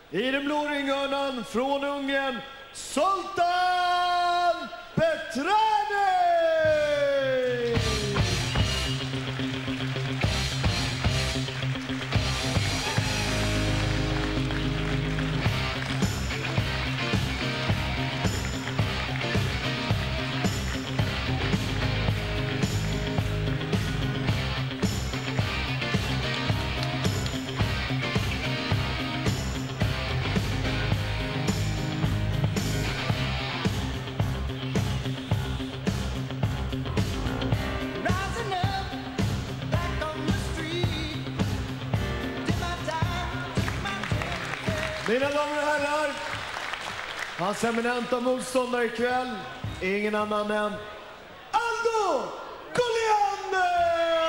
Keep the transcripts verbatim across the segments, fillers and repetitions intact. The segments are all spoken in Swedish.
I den blå ringhörnan från Ungern, Zoltan Petrani! Mina damer och herrar, hans eminenta motståndare ikväll, ingen annan än Aldo Colliander!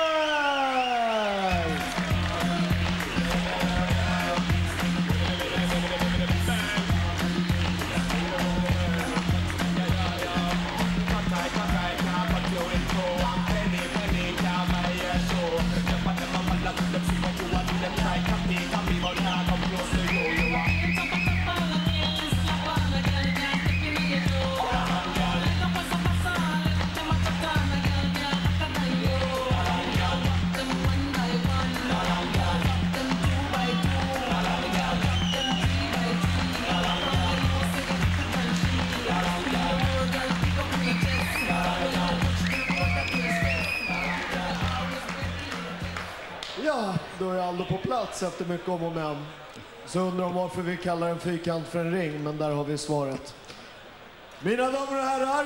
Ja, då är Aldo på plats efter mycket om och men. Så undrar de varför vi kallar en fyrkant för en ring, men där har vi svaret. Mina damer och herrar,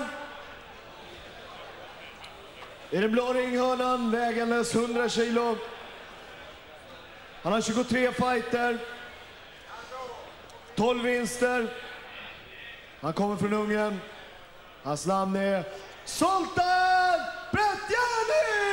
i den blå ringhörnan vägandes hundra kilo. Han har tjugotre fighter, tolv vinster. Han kommer från Ungern. Hans namn är Zoltan Petrani!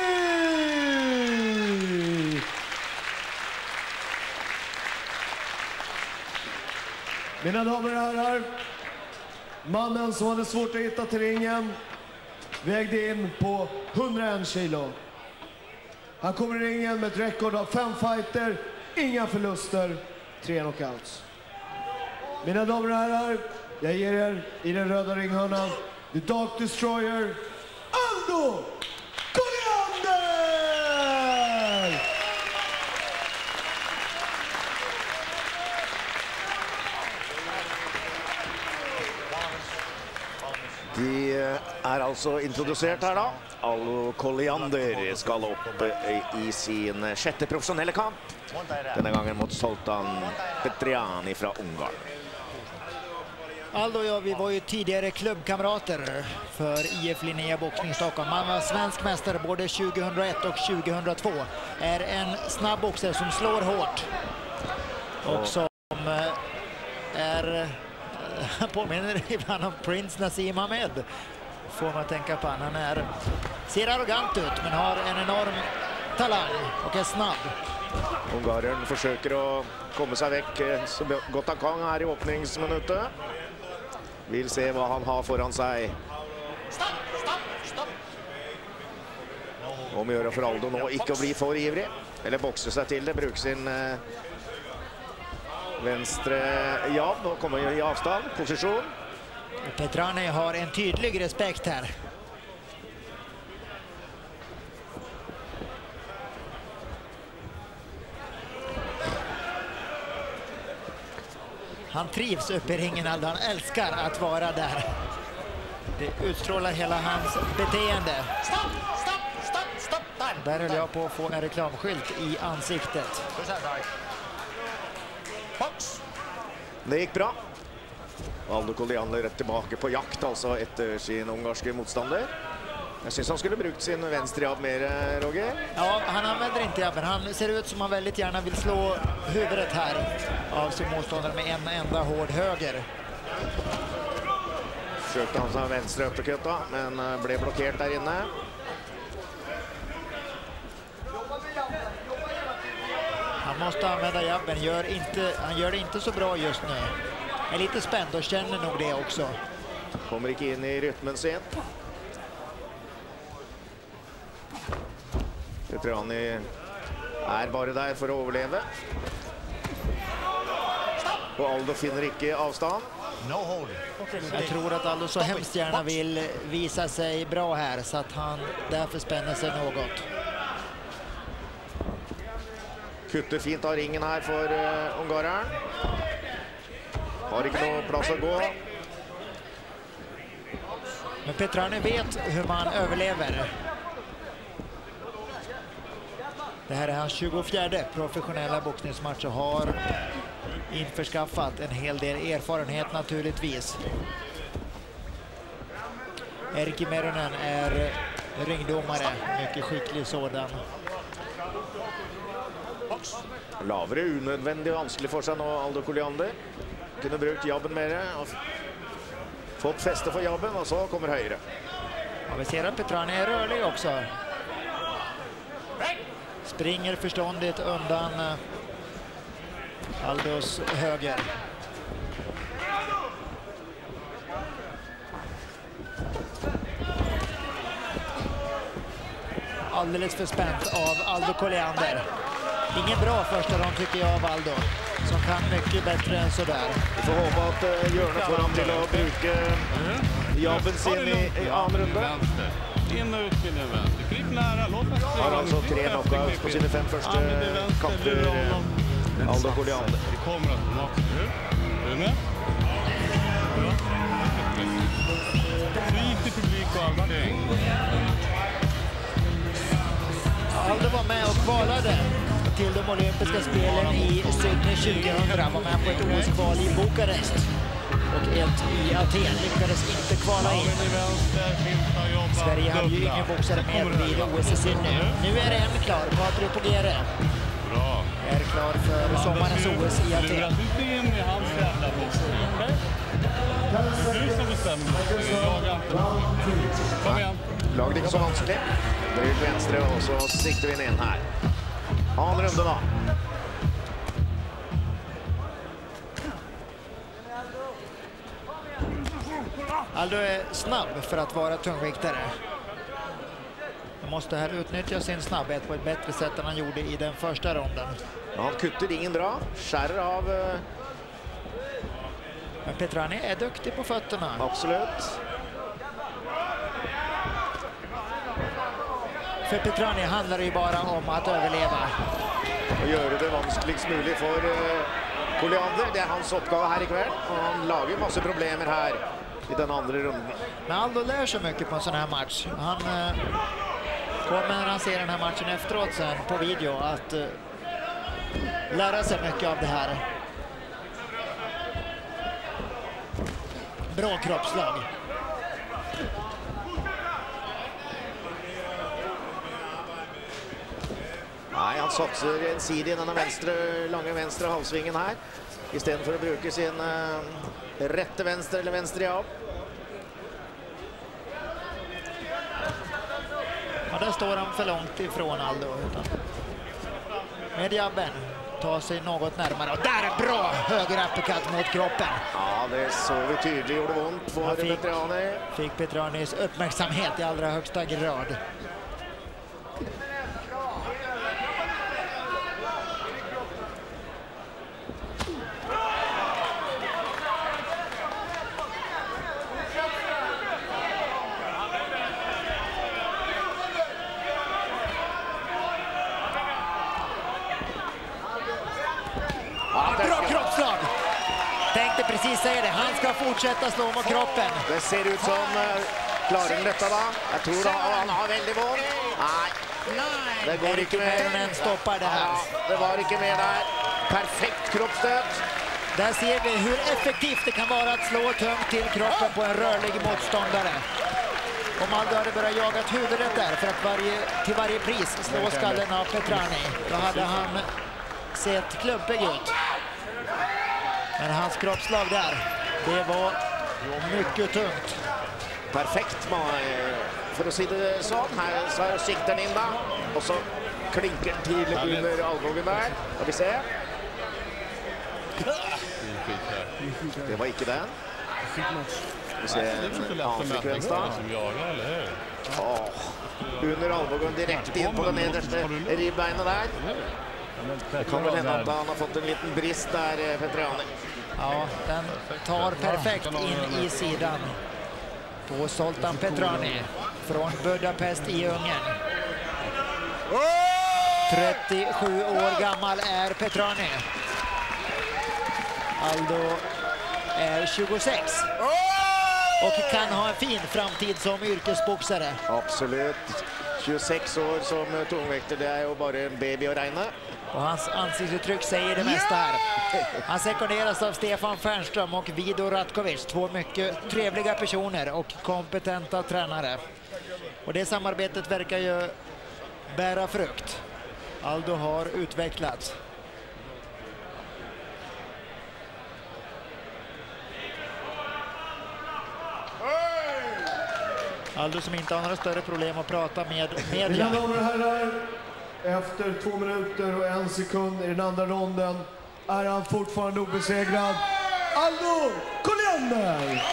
Mina damer och herrar, mannen som hade svårt att hitta till ringen vägde in på hundraen kilo. Han kommer i ringen med ett rekord av fem fighter, inga förluster, tre knockouts. Mina damer och herrar, jag ger er i den röda ringhörnan The Dark Destroyer, Aldo Colliander! De är alltså introducerat här då. Aldo Colliander ska upp i sin sjätte professionella kamp. Denna gången mot Zoltan Petrani från Ungern. Aldo och jag, vi var ju tidigare klubbkamrater för I F Linnea Boxning Stockholm. Man var svensk mästare både tjugohundraett och tjugohundratvå. Är en snabb boxare som slår hårt. Och som är... påminner ibland om Prince Naseem Hamed. Får man tänka på. Han är, ser arrogant ut men har en enorm talang och är snabb. Ungaren försöker att komma sig väck så gott han kan här i öppningsminuten. Vill se vad han har foran sig. Stopp, stopp, stopp. Om att göra för Aldo nå inte att bli för ivrig. Eller boxa sig till det. Bruk sin eh, vänstre jabb och kommer i avstånd. Position. Petrani har en tydlig respekt här. Han trivs uppe i ringen, Aldo. Han älskar att vara där. Det utstrålar hela hans beteende. Stopp, stopp, stopp, stopp. Där, där höll jag på att få en reklamskylt i ansiktet. Box. Det gick bra. Aldo Colliander är tillbaka på jakt alltså efter sin ungerske motståndare. Jag syns han skulle brukt sin vänstra jabb mer, Roger. Ja, han använder inte jabben. Han ser ut som han väldigt gärna vill slå huvudet här av sin motståndare med en enda hård höger. Försökte han som vänstra uppercut då, men blev blockerad där inne. Han måste använda jabben. Gör inte, han gör det inte så bra just nu. Är lite spänd och känner nog det också. Kommer inte in i rytmen sen. Petrani är bara där för att överleva. och Aldo finner inte avstånd. Jag tror att Aldo så hemskt gärna vill visa sig bra här så att han därför spänner sig något. Kutter fint av ringen här för uh, ungareren. Har inte någon plats att gå. Men Petrani vet hur man överlever. Det här är hans tjugofjärde professionella boxningsmatch och har införskaffat en hel del erfarenhet naturligtvis. Erkki Meronen är ringdomare, mycket skicklig sådan. Lavere unødvendig vanskelig for seg nå, Aldo Colliander. Kunne brukt jabben mer og fått fäste för jabben, och så kommer högre. Ja, vi ser att Petrani är rörlig också. Springer förståndigt undan Aldos höger. Alldeles för spänt av Aldo Colliander. Ingen bra första rond tycker jag av Aldo, som kan mycket bättre än sådär. Vi får hoppa att uh, Jörne får han till att bruka jabben sin i, i andra rundan. In och ut med den vänster. Klipp nära, låt oss se. Har alltså tre knockouts på sina fem första kamper, Aldo Colliander. Det kommer automatiskt, är du med? Flit i publik och allting. Aldo var med och kvalade till de olympiska spelen i Sydney tjugohundra. Var med på ett O S-kval i Bukarest och ett i Aten. Lyckades inte kvala in. Sverige hade ju ingen boxare med vid O S i Sydney. Nu är det en klar. Patrik Pogere är klar för sommarens O S i Aten. Laget inte så vanskligt. Bryt venstre och så siktar vi in här. Andra rundan då. Aldo är snabb för att vara tungviktare. Han måste här utnyttja sin snabbhet på ett bättre sätt än han gjorde i den första ronden. Ja, han kutter ingen bra. Skär av... Uh... Men Petrani är duktig på fötterna. Absolut. För Petrani handlar det ju bara om att överleva. Och göra det vanskligast möjligt för uh, Colliander. Det är hans uppgave här ikväll. Och han lagar massa problem här i den andra rundan. Men Aldo lär sig mycket på en sån här match. Han uh, kommer när han ser den här matchen efteråt sen på video att uh, lära sig mycket av det här. Bra kroppslag. Nej, han satsar en sida i den vänstra, långa vänstra halvsvingen här. Istället för att bruka sin uh, rätte vänster eller vänster ja. Ja, där står han för långt ifrån Aldo. Utan med jabben tar sig något närmare. Och där är bra höger uppercut mot kroppen. Ja, det så vi tydligt gjorde ont på fick, Petrani. Fick Petranis uppmärksamhet i allra högsta grad. Bra kroppslag! Tänkte precis säga det. Han ska fortsätta slå mot kroppen. Det ser ut som uh, klarar detta va? Jag tror att han har väldigt våld. Nej, det går inte med. Men stoppar det här. Ja, det var inte med där. Perfekt kroppsstöt. Där ser vi hur effektivt det kan vara att slå tungt till kroppen på en rörlig motståndare. Om Aldo hade börjat jaga huvudet där för att varje, till varje pris slå skallen av Petrani, då hade han sett klumpig ut. Men hans kroppslag där, det var mycket tungt. Perfekt för att se det så. Här så siktar in där. Och så klinkar till under albågen där. Och vi ser. Det var inte den. Vi ser en annan frekvens där. Ja, under albågen direkt in på den nedersta ribbeinen där. Det kan väl hända att han har fått en liten brist där, Petrani. Ja, den tar perfekt in i sidan på Zoltan Petrani från Budapest i Ungern. trettiosju år gammal är Petrani. Aldo är tjugosex och kan ha en fin framtid som yrkesboxare. Absolut. tjugosex år som tungväktare, det är ju bara en baby att räkna. Och hans ansiktsuttryck säger det mesta här. Han sekunderas av Stefan Fernström och Vido Ratkovic. Två mycket trevliga personer och kompetenta tränare. Och det samarbetet verkar ju bära frukt. Aldo har utvecklats. Aldo som inte har några större problem att prata med media. Mina damer och herrar, efter två minuter och en sekund i den andra ronden är han fortfarande obesegrad. Aldo Colliander!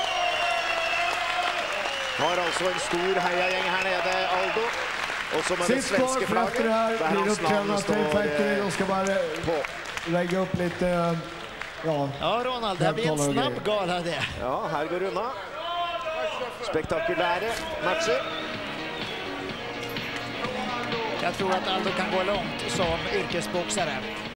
Har alltså en stor hejagäng här nere, Aldo. Och så med det Sist kvar svenska för efter det här flagget. blir uppträdande av Trade Factory. De ska bara på. lägga upp lite... Ja, ja Ronald, det blir en snabb gala det. Ja, här går det undan. Spektakulära matcher. Jag tror att Aldo kan gå långt som yrkesboxare.